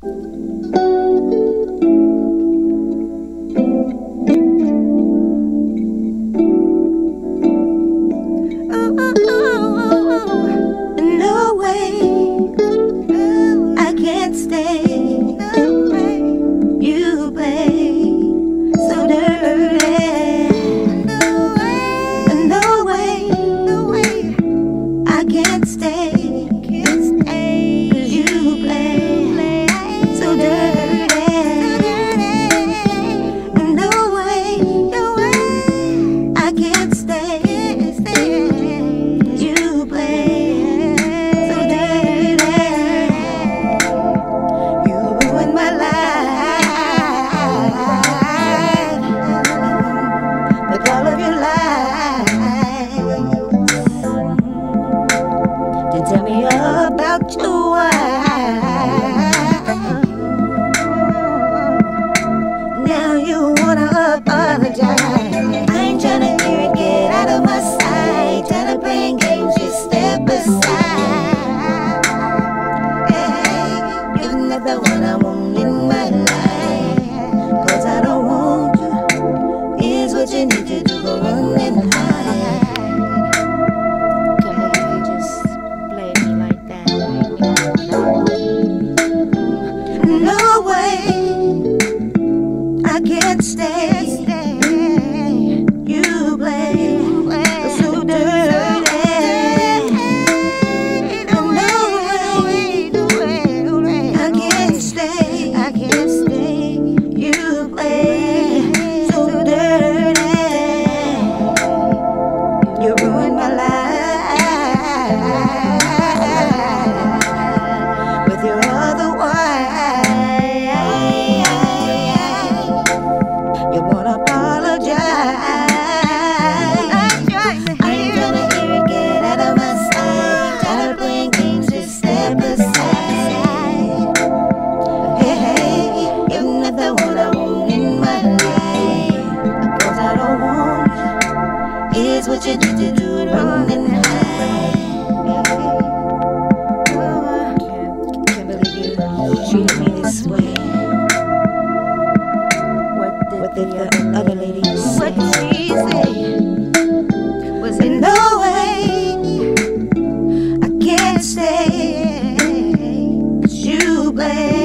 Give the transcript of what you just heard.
No way, I can't stay. No way, you play so dirty. No way, no way, I can't stay. 'Cause you play so dirty. No way, no way, I can't stay. You play so dirty. You ruined my life with all of your lies. Then tell me about your wife. Now you wanna apologize. I ain't tryna hear it, get out of my sight. Tired of playing games, just step aside. Hey, you're not the one I want in my life. 'Cause I don't want you. Here's what you need to do, go run and hide. Can't believe you just played me like that. No way, I can't stay. You play so dirty. No way, I can't stay. I can't stay. You play so dirty. You ruined my life with your other wife. You wanna apologize. I ain't gonna hear it, get out of my sight. Tired of playing games, just step aside. Hey, you're not the one I want in my life. 'Cause I don't want you. Here's what you need to do, run and hide. Can't believe you treated me this way. What did the other lady say? What did she say? Was it no way, I can't stay. 'Cause you play